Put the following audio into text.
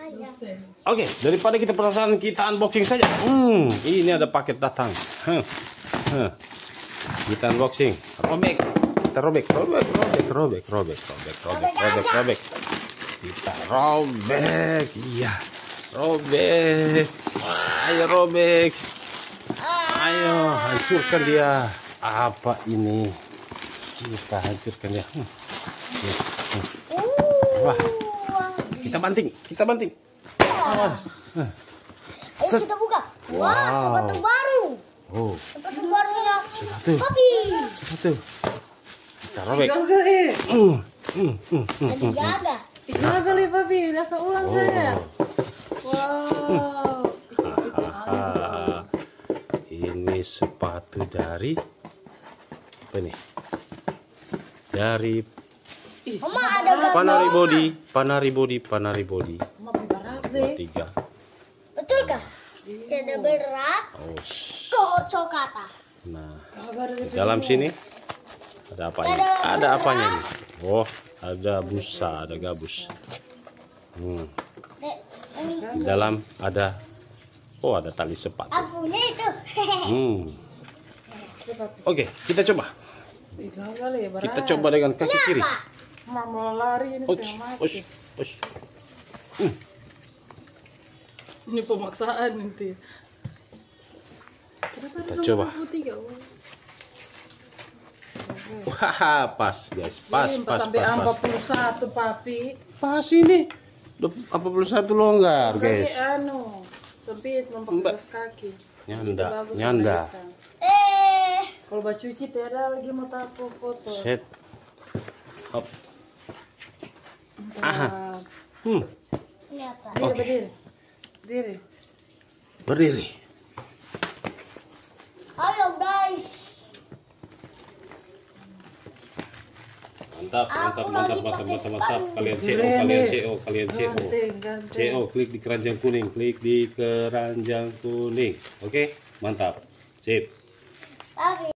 Oke, daripada kita penasaran, kita unboxing saja. Ini ada paket datang. Kita unboxing. Robek. Kita robek. Kita robek. Iya. Robek. Ayo robek. Ayo hancurkan dia. Apa ini? Kita hancurkan dia. Wah. Kita banting. Ayo kita buka. Wah, sepatu baru. Oh. Sepatu barunya. Sepatu. Kita robek. Lagi jaga. 3 kali papi, udah keulang saya. Wow. Ini sepatu dari apa nih? Dari Mama ada Panari Body. Mama berat deh. 3. Betul kah? Tidak berat. Oh. Cokata. Nah, di dalam sini ada apanya? Ada apanya nih? Oh, ada busa, ada gabus. Di dalam ada tali sepatu. Apunya itu. Oke, kita coba. 3 kali berat. Kita coba dengan kaki kiri. Mama lari ini setengah mati. Ini pemaksaan nanti. Kita coba. Wah, pas guys, pas. Sampai 41 papi. Pas ini. 41 longgar guys. Sempit memperluas kaki. Nyanda. Kalau baju cuci tiada lagi mau tahu foto. Set. Hop. Aha. Ini apa? Berdiri. Halo guys. Mantap. Kalian CO, klik di keranjang kuning, Oke, mantap. Sip. Tapi